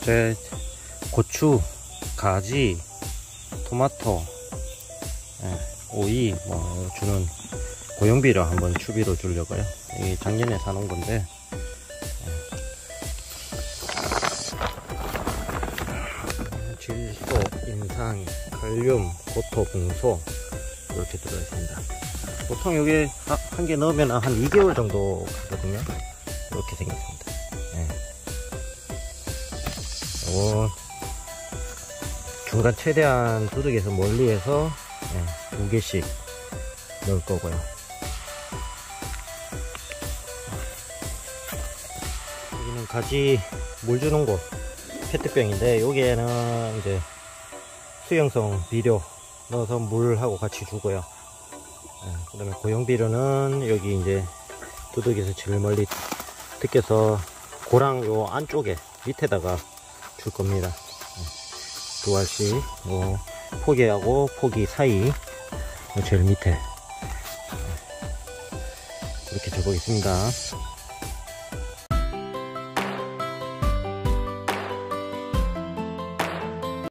이렇게 고추, 가지, 토마토, 오이 뭐 주는 고용비를 한번 추비로 주려고요. 이게 작년에 사놓은 건데 질소, 인상, 칼륨, 고토, 붕소 이렇게 들어있습니다. 보통 여기 한 개 넣으면 한 2개월 정도 가거든요. 이렇게 생겼습니다. 요거 중간 최대한 두둑에서 멀리해서 2개씩 넣을 거고요. 여기는 가지 물 주는 곳 페트병인데, 여기에는 이제 수용성 비료 넣어서 물하고 같이 주고요. 그 다음에 고용비료는 여기 이제 두둑에서 제일 멀리 뜯겨서 고랑 요 안쪽에 밑에다가 줄 겁니다. 두 알씩 요 포기하고 포기 사이 제일 밑에 이렇게 줘보겠습니다.